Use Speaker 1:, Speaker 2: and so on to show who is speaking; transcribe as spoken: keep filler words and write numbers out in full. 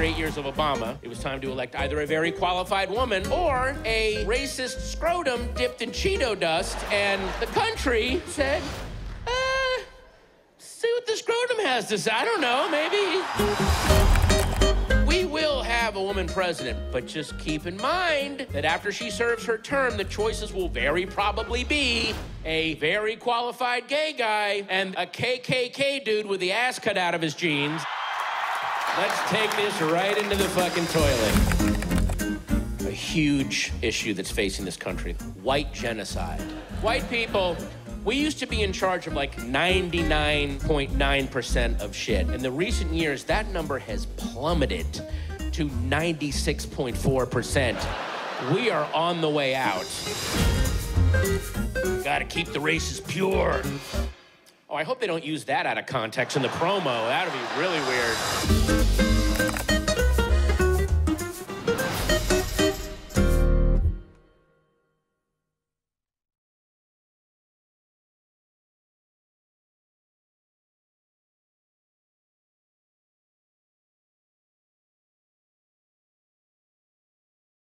Speaker 1: eight years of Obama, it was time to elect either a very qualified woman or a racist scrotum dipped in Cheeto dust, and the country said, uh, see what the scrotum has to say. I don't know, maybe. We will have a woman president, but just keep in mind that after she serves her term, the choices will very probably be a very qualified gay guy and a K K K dude with the ass cut out of his jeans. Let's take this right into the fucking toilet. A huge issue that's facing this country, white genocide. White people, we used to be in charge of like ninety-nine point nine percent of shit. In the recent years, that number has plummeted to ninety-six point four percent. We are on the way out. Gotta keep the races pure. Oh, I hope they don't use that out of context in the promo. That'd be really weird.